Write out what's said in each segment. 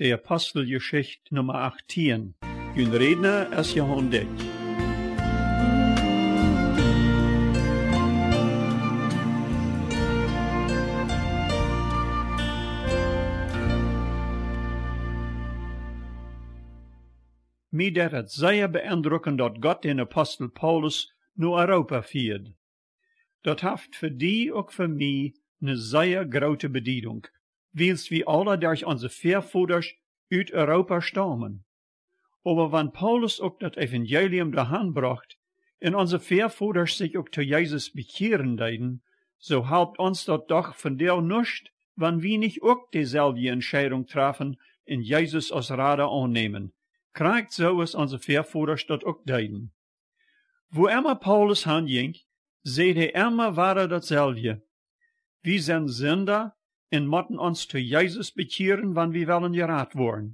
der Aposteljeschicht Nummer 18. Hun Redner ist Johan Dyck. Mir deed het zeer beeindruckend dat Gott den Apostel Paulus naar Europa viert. Dat heeft für die ook für mich eine sehr große Bedeutung, weils wir alle durch unsere Voorvouders uit Europa stammen. Aber wenn Paulus auch das Evangelium dahin bracht, und unsere Voorvouders sich auch zu Jesus bekehren deiden, so helpt uns das doch von der nicht, wenn wir nicht auch dieselbe Entscheidung treffen und Jesus als Rader annehmen. Krijgt so is onze Voorvouders dat ook deiden. Wo immer Paulus hinging, seht immer wieder datselfde. Wir sind Sünder und moeten uns zu Jesus bekehren, wann wir wollen gerat worden.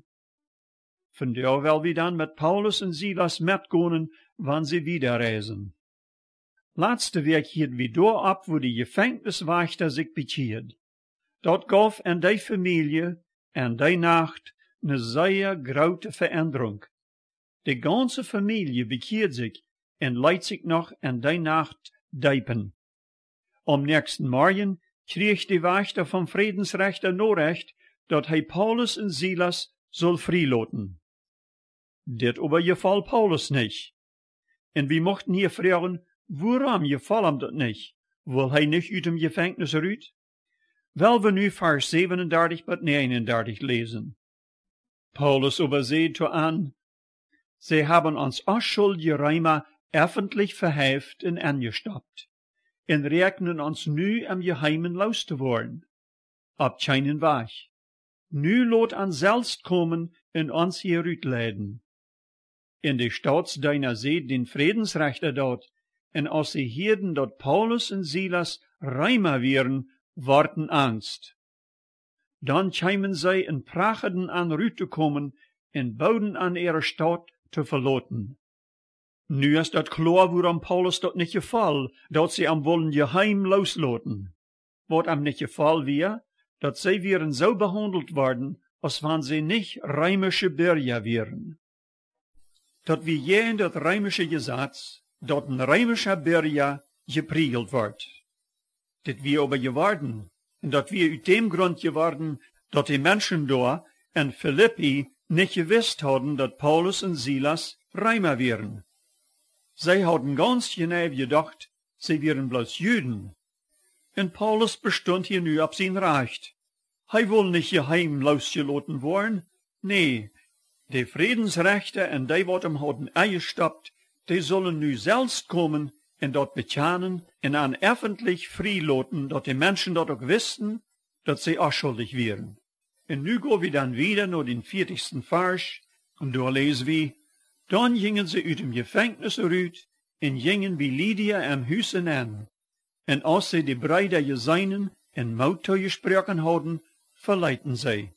Von der will wir dann mit Paulus und Silas mitgehen, wann sie wieder reisen. Letzte Week hielt wir da ab, wo die Gefängniswächter sich bekehrt. Dort gaf in die Familie, in die Nacht, eine sehr große Veränderung. Die ganze Familie bekehrt sich und leidt sich noch in die Nacht diepen. Am nächsten Morgen kriegt die Wächter vom Friedensrichter Nachricht, dass Paulus und Silas soll freilassen. Das aber gefällt Paulus nicht. Und wir mochten hier fragen, warum gefällt ihm das nicht? Will nicht aus dem Gefängnis raus? Weil wir nu Vers 37 bis 39 lesen. Paulus überseht an, sie haben uns unschuldige Römer öffentlich verheft und angestoppt, und rechnen uns nu am Geheimen loszuwollen. Ab keinen Weg. Nu lot an selbst kommen und uns hier rütleiden. In die Stadt deiner seht den Friedensrichter dort, und als sie hierden dort Paulus und Silas Römer wären, warten Angst. Dann kämen sie in Prachten an Rüte kommen und bauten an ihre Stadt zu verloten. Nu ist dat klar, warum Paulus dort nicht gefallen, dat sie am wollen geheim losloten. Wat am nicht gefallen wir, dat sie wären so behandelt worden, als wenn sie nicht römische Bürger wären. Dat wir je in dat römische Gesetz, dat ein römischer Bürger gepriegelt wird. Dat wir aber geworden, und dat wir uit dem Grund geworden, dat die Menschen da in Philippi nicht gewusst hadden, dat Paulus und Silas Römer wären. Sie hadden ganz genau gedacht, sie wären bloß Juden. Und Paulus bestund hier nu ab sein Recht. Will nicht geheim losgelassen worden. Nee, die Friedensrechte und die, wat ihm hadden eingestoppt, die sollen nu selbst kommen und dort bekennen und an öffentlich freilassen, dass die Menschen dort auch wussten, dass sie auch schuldig wären. Und nu gehen wir dann wieder nach den 40. Vers, und da lesen wir, dann gingen sie aus dem Gefängnis raus und gingen wie Lydia am Hüsen an. Und als sie die Brüder gesehen und Mut gesprochen hadden, verleiten sie.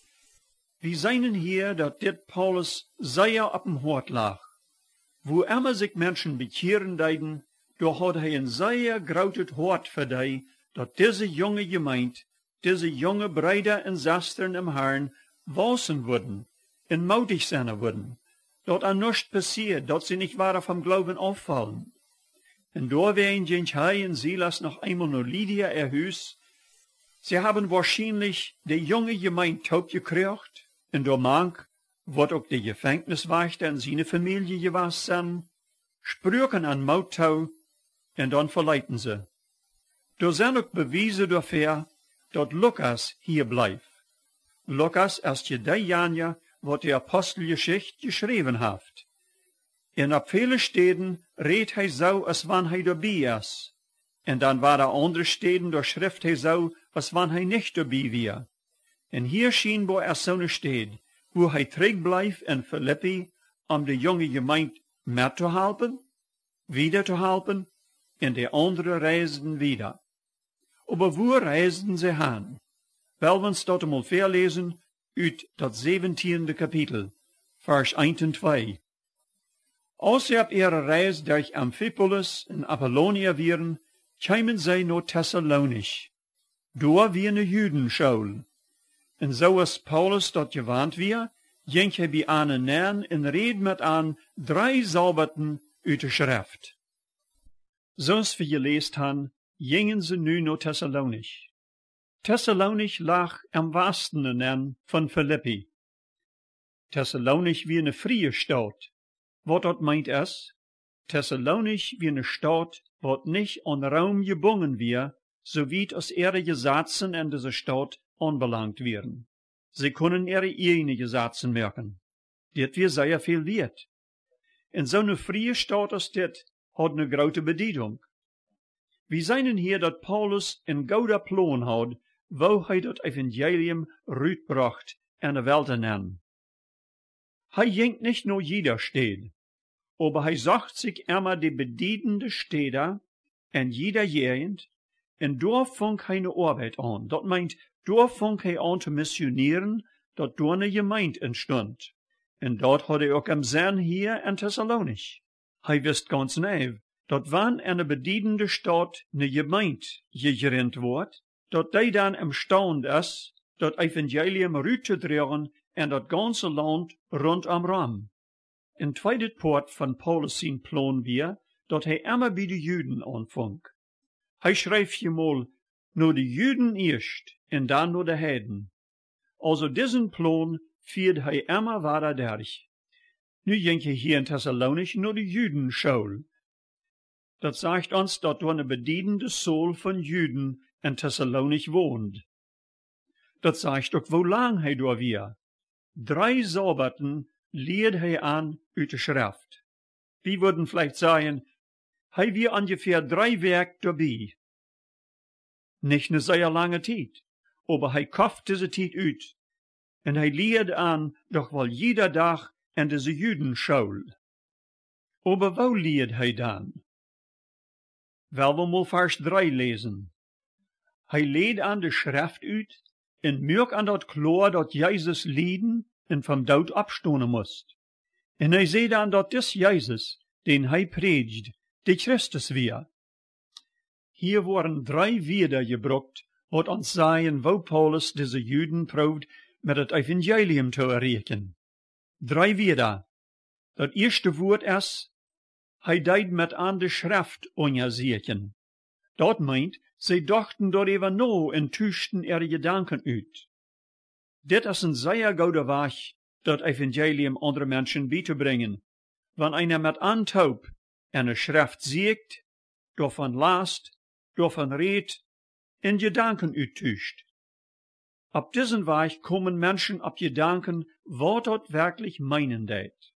Wir sehen hier, dass dit Paulus sehr auf dem Hort lag. Wo immer sich Menschen bekehren deiden, da hat ein sehr großes Hort für die, dass diese junge Gemeinde, diese junge Brüder und Schwestern im Herrn, wachsen würden und mutig sein würden. Dass an nichts passiert, dass sie nicht weiter vom Glauben auffallen. Und da werden Jens und Silas noch einmal nur Lydia erhöht. Sie haben wahrscheinlich die junge Gemeinde taub gekriegt, und da mag, wird auch die Gefängniswächter und seine Familie gewesen sein, sprüchen an Mauttau, und dann verleiten sie. Da sind auch Beweise dafür, dass Lukas hier bleibt. Lukas ist ja derjenige, was die Aposteljeschicht geschrieben hat. In ab vielen Städten redet so, als wenn dabei ist. Und dann war da andere Städten, da schrift so, als wenn nicht dabei wäre. Und hier scheinbar ist so eine Stadt, wo träg bleibt in Philippi, um die junge Gemeinde mitzuhelfen, wiederzuhelfen, und die anderen reisten wieder. Aber wo reisten sie hin? Weil wir uns dort einmal verlesen, uit das 17. Kapitel, Vers 1 und 2. Als sie ab ihrer Reise durch Amphipolis und Apollonia waren, kamen sie nach Thessalonich. Da war eine Judenschule. En zoals Paulus dat gewand wie, ging hij bij aan neer en reed met aan 3 Sabbaten uit de schrift. Zoals we gelezen hebben, gingen ze nu naar Thessalonich. Thessalonich lag am westen neer van Philippi. Thessalonich wie een vrije stad. Wat dat meint is, Thessalonich wie een stad, wat niet aan Raum gebonden wie, so wie als ihre Gesetze in dieser Stadt anbelangt werden. Sie können ihre eigenen Gesetze merken. Dit wir sehr viel wert. In so eine frie Stadt als dit hat eine grote Bedienung. Wir sehen hier, dat Paulus een gouda Plan hat, wo hij dat Evangelium rütbracht en de Welt nennen. Hij jingt nicht nur jeder Stadt, aber hij sagt sich immer die bedienende Städte en jeder Gegend, en daar fang hij eine Arbeit an. Dat meint, daar fang hij an te missionieren, dat daar eine Gemeinde entstond. En dat had hij ook am Sinn hier in Thessalonich. Hij wist ganz neu, dat wann eine bedienende Stadt eine Gemeinde gegründet wordt, dat die dan imstand is, dat Evangelium rüt te dragen en dat ganze Land rondom Ram. Een tweede poort van Paulus zijn plan weer, dat hij immer bij de Juden aanvangt. Hij schrijft je mal, nur de Juden eerst en dan nur de Heiden. Also diesen Plan führt hij immer weiter durch. Nu ging je hier in Thessalonich nur de Juden schaul. Dat sagt uns, dat er eine bedienende Soul von Juden in Thessalonich wohnt. Dat sagt ook, wo lang hij door weer. 3 Sabbaten leert hij aan uit de Schrift. Wir würden vielleicht sagen, hij weer ungefähr 3 Werk dabei. Nicht eine sehr lange Zeit, aber hij kauft diese Zeit uit. En hij leert aan, doch wel jeder Tag in diese Judenschaul. Aber wo leert hij dan? Wel, we mal Vers 3 lesen. Hij leert aan de Schrift uit, en merkt aan dat klar dat Jezus lijden en vom dood opstonen moest. En hij zei dan dat dis Jezus, den hij predigt, de Christus weer. Hier worden 3 Wörter gebruikt, wat ons zeggen, wo Paulus deze Juden proeft met het Evangelium te erreichen. 3 Wörter. Dat eerste woord is, hij deed met aan de Schrift onderzoeken. Dat meint, zij dachten daarover na en tuchten ihre Gedanken uit. Dit is een zeer goede weg, dat Evangelium andere Menschen bij te brengen. Wanneer einer met aantaub en de Schrift ziet, daarvan laast, daarvan redt en Gedanken uittuscht. Op diesen Weg kommen Menschen op Gedanken, wat dat wirklich meinen deed.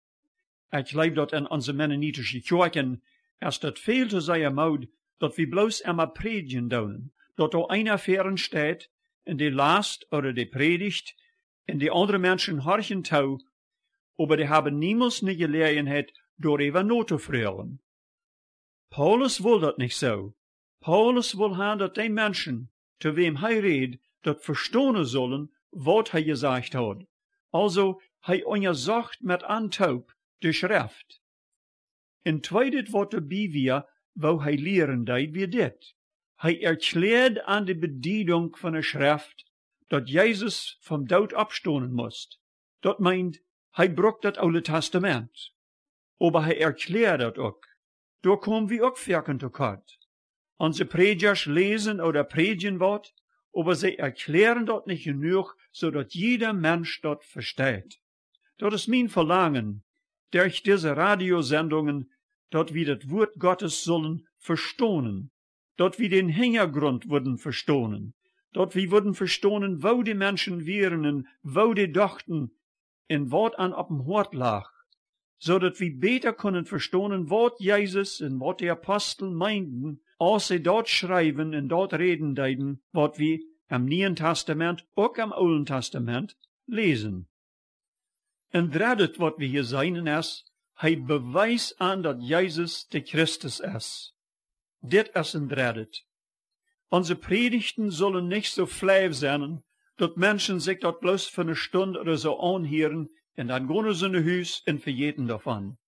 Ik geloof dat in onze mennonitische kerken is dat veel te zeggen moet, dat we bloos immer predigen doen, dat er einer fern steht, en die laast oder die predigt, en die andere Menschen horchen toe, aber die haben niemals eine Gelegenheit, darüber nachzufragen. Paulus will dat nicht so. Paulus will haben, dat die Menschen, zu wem hij redt, dat verstonen sollen, wat hij gesagt hat. Also, hij onderzocht met aantaub de Schrift. En tweede wat erbij weer, wo hij leren deed, wie dit. Hij erklärt aan de bedienung van de Schrift, dat Jezus vom dood opstonen moest. Dat meint, hij brukt dat Oude Testament. Aber hij erklärt dat ook. Daar komen we ook werken tekort. Onze Predigers lesen oder predigen wat, aber sie erklären dat nicht genug, zodat jeder Mensch dat versteht. Dat is mijn Verlangen, durch diese Radiosendungen, dat wir das Wort Gottes sollen verstonen, dat wir den Hintergrund würden verstonen, dat wir würden verstonen, wo die Menschen wären en wo die dachten, en wat an op dem Hort lag, zodat wir beter können verstonen, wat Jesus en wat die Apostel meinten, als sie dort schreiben en dort reden deiden, wat wir im Neuen Testament, ook im Alten Testament, lesen. En derde wat we hier zijn is, hij bewijst aan dat Jezus de Christus is. Dit is een derde. Onze predigten zullen niet zo flauw zijn, dat mensen zich dat bloos voor een stund oder zo aanhören, en dan gaan ze naar huis en vergeten daarvan.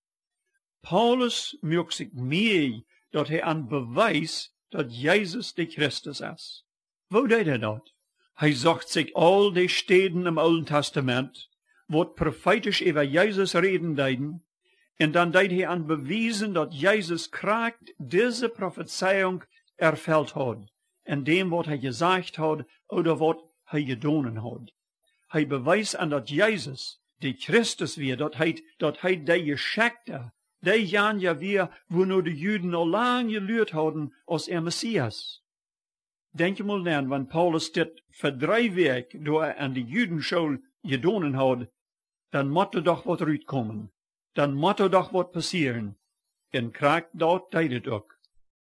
Paulus merkt zich mee, dat hij aan bewijst dat Jezus de Christus is. Wo deed hij dat? Hij zocht sich all die Steden im Alten Testament, wat prophetisch über Jesus reden deiden, en dan deed hij aan bewijzen dat Jesus kracht diese Prophezeiung erfüllt had, en dem wat hij gezegd had, oder wat hij gedaan had. Hij bewijst aan dat Jesus, die Christus weer, dat hij de Geschichte, die Jan ja weer, wo nur de Juden al lang geleerd hadden als Messias. Denk je mal aan, wanneer Paulus dit voor 3 weken door aan de Judenschool gedaan had, dan moet er doch wat uitkomen. Dan moet er doch wat passeren. En kracht dat deed het ook.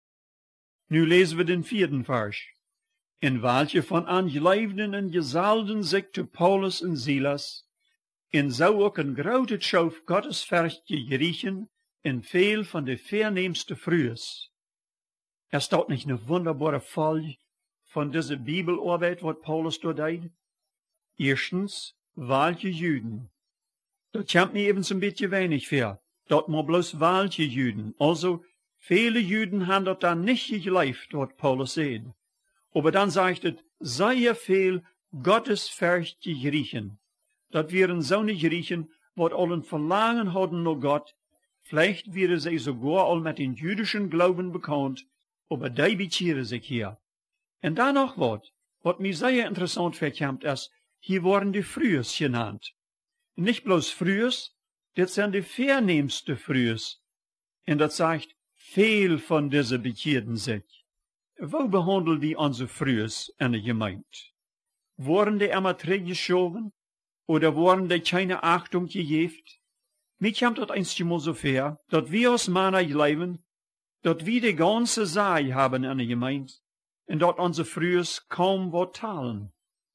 Nu lezen we den 4. vers. In welche van aangeloofden en gezalden zich te Paulus en Silas, en zou ook een grote schoof Gottesfurchtje geriechen, in veel van de verneemste Frühes. Staat nicht eine wunderbare Folge von dieser Bibelarbeit, wat Paulus dort deed? Erstens, welche Juden. Dat kommt mir eben ein bisschen wenig vor. Dort muss bloß welche Juden. Also, viele Juden haben dort dann nicht geglaubt, was Paulus sagt. Aber dann sagt es, sehr viel gottesfürchtige Griechen. Dat wären so eine Griechen, wat allen Verlangen hadden nach Gott. Vielleicht wären sie sogar all mit den jüdischen Glauben bekannt, aber die bekehren sich hier. Und dann noch wat mir sehr interessant verkommt, ist, hier worden die Frühes genannt. Nicht bloß Frühes, das sind die verneemste Frühes. Und das sagt, viel von diese bekehrten sich. Wo behandeln wir unsere Frühes in der Gemeinde? Wurden die immer zurückgeschoben? Oder wurden die keine Achtung gegeben? Mir kommt das einmal so fair, dass wir als Männer leben, dass wir die ganze Sache haben in der Gemeinde, und dass unsere Frühes kaum was teilen.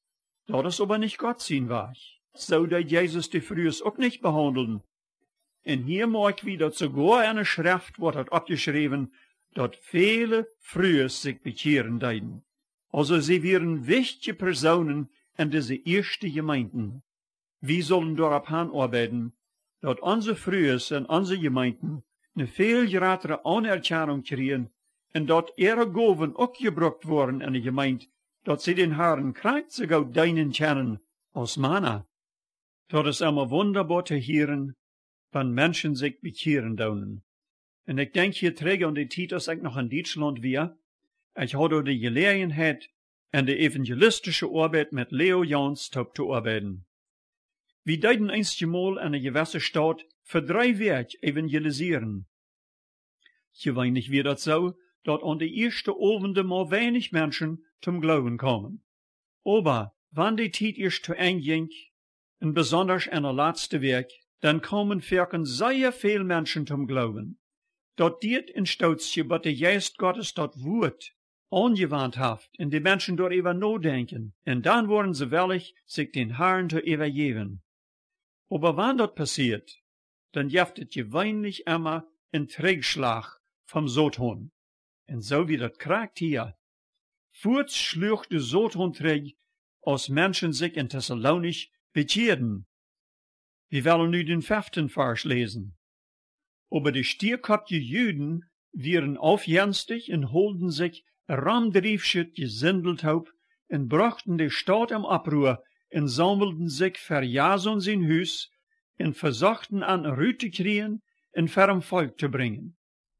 Das ist aber nicht Gott sein Weg. So dat Jesus die Frühes auch nicht behandeln. Und hier mag wieder sogar eine Schrift wordt het abgeschrieben, dat viele Frühes sich bekehren deiden. Also sie wären wichtige Personen in diese ersten Gemeinden. Wir sollen darauf hinarbeiten, dat unsere Frühes in unsere Gemeinden eine viel größere Anerkennung kriegen und dat ihre Gaben auch gebraucht worden in der Gemeinde, dat sie den Herrn Christ sogar deinen kennen als Männer. Dat is immer wunderbar te hören, wenn Menschen sich bekehren daunen. Und ich denke hier träge an die Zeit, als ich noch in Deutschland war. Ich hatte die Gelegenheit, in der evangelistische Arbeit mit Leo Jans zu arbeiten. Wir deuten einmal in einer gewissen Stadt für 3 Wochen evangelisieren. Gewöhnlich wird das so, dass an die ersten Abende mal wenig Menschen zum Glauben kommen. Aber, wenn die Zeit erst zu Ende ging, und besonders in der letzten Weg, dann kommen virken sehr viel Menschen zum Glauben. Dat diet in Stootje, wat de Geist Gottes dat Woord angewandt hat, und die Menschen darüber nachdenken, und dann wollen sie willig, sich den Herrn zu übergeben. Aber wenn das passiert, dann gibt es gewöhnlich immer einen Trägschlag vom Satan. Und so wie das kriegt hier. Voorts schlug de Satan träg, als Menschen sich in Thessalonich bekehrten. Wir wollen nu den 5. Vers lesen. Aber die stierkopfige Juden wären aufjenstig und holden sich ramdriefschütt gesindelt haup und brachten die Stadt im Abruhr und sammelten sich für Jason sein Hus und versuchten an Rüte kriegen und für ein Volk zu bringen.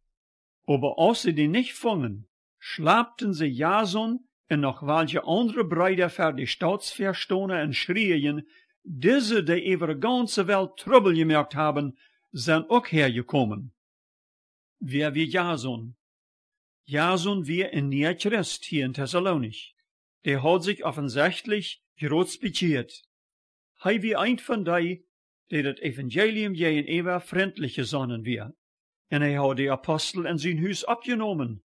Aber als sie die nicht fangen, schlappten sie Jason und noch welche andere Brüder für die Staatsverstohner und schrien, diese, die über die ganze Welt Trouble gemerkt haben, sind auch hergekommen. Wer wie Jason? Jason wie ein neuer Christ hier in Thessalonich. Der hat sich offensichtlich groß bekehrt. Hij wie ein von die das Evangelium gegenüber freundlich gesonnen wir. Und hij hat die Apostel in sein Hus abgenommen.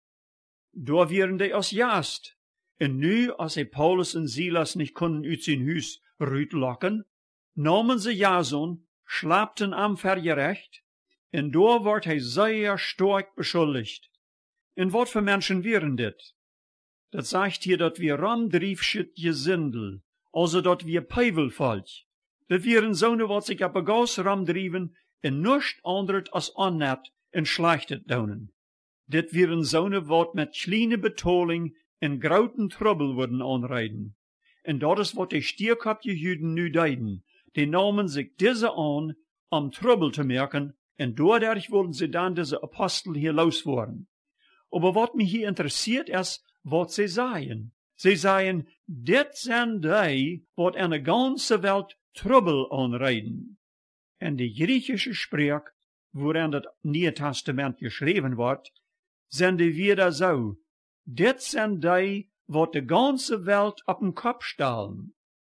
Da wären die als Jast. Und nu, als sie Paulus und Silas nicht konnten uit sein Hus rütlocken, nahmen sie Jason, schlappten am vergerecht, und da wordt hij sehr stark beschuldigt. Und wat für Menschen wären dit? Das sagt hier, dat wir ramdriefschütt gesindel, also dat wir Peivelvolk. Dat wären zonen wat sich op gas ramdrieven, en nichts anderes als onnet en schlechtet daunen. Dit wären zonen wat met kleine betoling en grouten Trouble würden anreiden. En dat is wat die stierkopje Juden nu deiden. Die namen sich diese an, Trouble te merken, en doordat wilden ze dan deze Apostel hier loswerden. Aber wat mich hier interessiert ist, wat sie sagen. Sie sagen, dit zijn die, wat an der ganze Welt Trouble anreiden. En die griechische Sprache, worin das Neue Testament geschrieben wird, sind die wieder so. Dit sind die, wat de ganze Welt auf den Kopf stellen.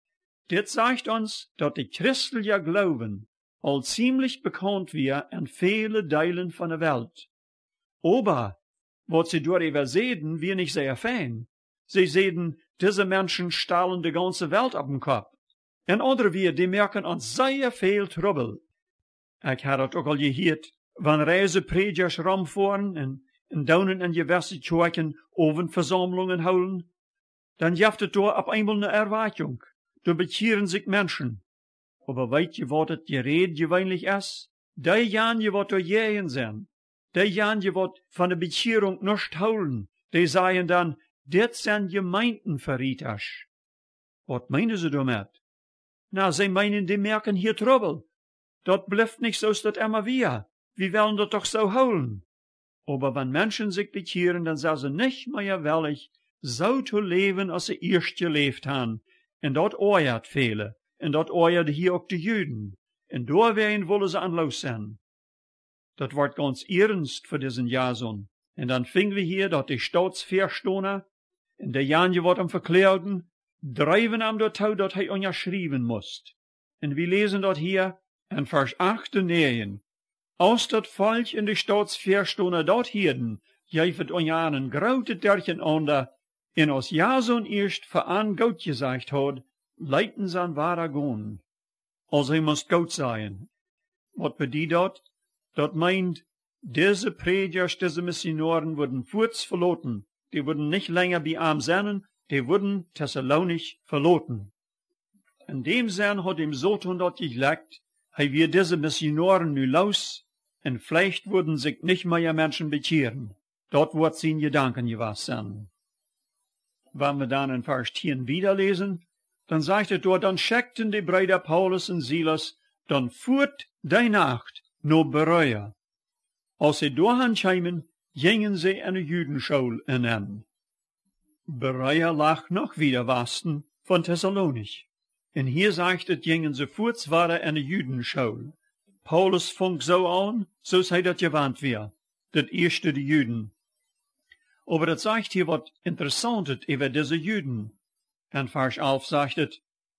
Dit sagt uns, dass die christliche Glauben al ziemlich bekannt wird in viele Teilen von der Welt. Aber, was sie darüber sehen, wir nicht sehr fein. Sie sehen, diese Menschen stellen die ganze Welt auf den Kopf. En andere wir, die merken uns sehr viel Trouble. Ich habe das auch al gehört, wenn Reisepredigers rumfahren en daunen in gewisse Kirchen Ovenversammlungen houden, dann jaft es da auf einmal eine Erwartung. Da bekehren sich Menschen. Aber weißt ihr, was das Gerät gewöhnlich ist? Die Jan, die was da jähen sind, die Jan, die was von der Bekehrung nicht holen, die sagen dann, dit sind Gemeindenverräters. Was meinen sie damit? Na, sie meinen, die merken hier Trouble. Dat blijft nicht so, dat immer wir. Wir wollen das doch so holen. Aber wenn Menschen sich bekehren, dann sind sie nicht mehr willig, so zu leben, als sie erst gelebt haben. En dat oorjaat vele. En dat oorjaat hier ook de Juden. En doorwegen wollen ze aan los zijn. Dat wordt ganz ernst voor diesen Jason. En dan vingen we hier dat die staatsverstoner en de Janje wordt hem verkleelden, drijven hem daartoe dat hij onderschrijven moest. En we lezen dat hier in vers 8 en 9. Als dat volk in de staatsverstoner dat hielden, geeft onder een grote derchen onder, en als Jason eerst voor aan goud gezegd had, leiten ze aan waar gaan. Als hij moest goud zijn. Wat bedoelt dat? Dat meint, diese Predigers, diese Missionaren wurden voorts verloten. Die wurden nicht länger bei ihm sein, die wurden Thessalonich verloten. In dem Sinn hat ihm Satan dort gelegt, hij wird diese Missionaren nu los, en vielleicht würden sich nicht mehr Menschen bekehren. Dort wird sein Gedanken gewesen sein. Wenn wir dann in Vers 10 wieder lesen, dann sagt er dort, dann schickten die Brüder Paulus und Silas, dann fuhrt die Nacht nur Bereue. Als sie dahin kamen, gingen sie eine Judenschule hinein. Bereue lag noch wieder Westen von Thessalonich. Und hier sagt es, gingen sie fortwährend eine Judenschule. Paulus fängt so an, so sei das gewandt wir, das erste die Juden. Aber das sagt hier was Interessantes über diese Juden. In Vers 11 sagt es,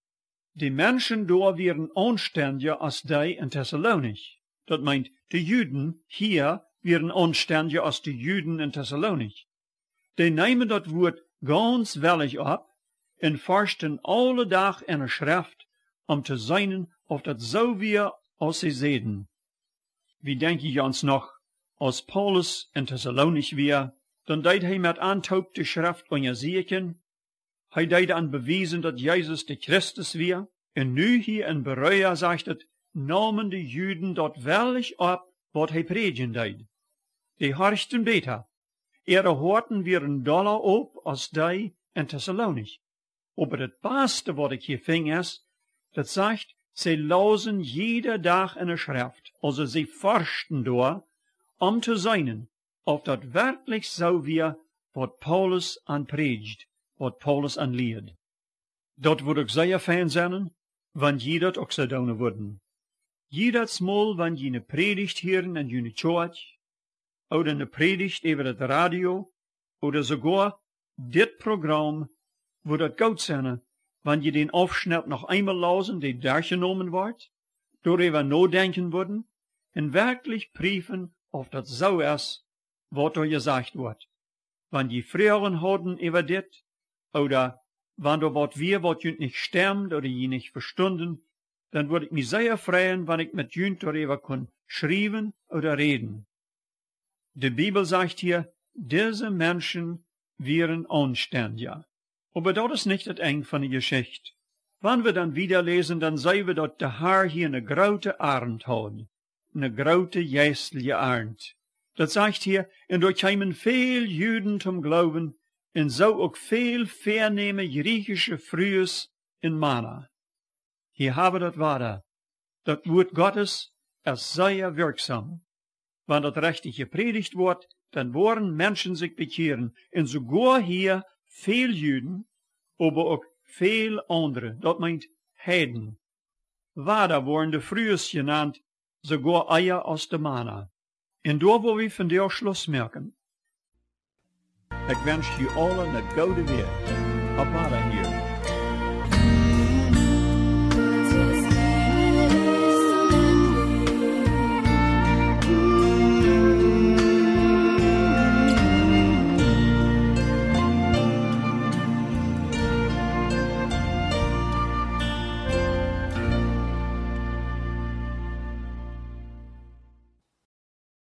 die Menschen da wären anständiger als die in Thessalonich. Das meint, die Juden hier wären anständiger als die Juden in Thessalonich. Die nehmen das Wort ganz willig ab und forschen alle Tag in der Schrift, zu sehen, ob das so wir als sie sehen. Wie denke ich uns noch, als Paulus in Thessalonich war, dann deed hij met aantoop de Schrift onderzoeken. Hij deed aan bewijzen dat Jezus de Christus war. En nu hier in Berea zegt het, namen de Juden dat wellig op wat hij predigen deed. Die horchten beter. Ihre Horten wären doller op als die in Thessalonich. Aber das Beste, was ich hier fing, ist, das sagt, sie lasen jeder Tag in der Schrift, also sie forschten da, zu sehen, ob das wirklich so wir, wat Paulus anpredigt, wat Paulus anleert. Dat würde ich sehr fein sein, wenn jeder das auch so tun würden. Jedes Mal, wenn je eine Predigt hören in eine Church, oder eine Predigt über das Radio, oder sogar dit Programm, wo das gut sein, wenn je den Aufschnitt noch einmal lesen, der durchgenommen wird, darüber nachdenken würden, und wirklich prüfen, ob das so ist, was da gesagt wird. Wenn die Fragen hatten über dit, oder wenn da was nicht stimmt oder je nicht verstanden, dann würde ich mich sehr freuen, wenn ich mit jünt darüber kann schreiben oder reden. Die Bibel sagt hier, diese Menschen wären anständig. Aber das ist nicht das Ende von der Geschichte. Wenn wir dann wieder lesen, dann sehen wir, dass der Herr hier eine große Arend hat. Eine große geistliche Arend. Das sagt hier, und dort kamen viel Juden zum Glauben, en zo ook veel vernehme griechische Frühes in Mana. Hier haben das Wada. Das Wort Gottes ist sehr wirksam. Wenn das richtig gepredigt wird, dann wollen Menschen sich bekehren. Und sogar hier viel Juden, aber auch viel andere. Das meint Heiden. Wada worden de Frühes genannt, sogar Eier aus der Mana. Und da wo wir von der Schluss merken. Ich wünsche you allen eine gute Weg. Ab Wada hier.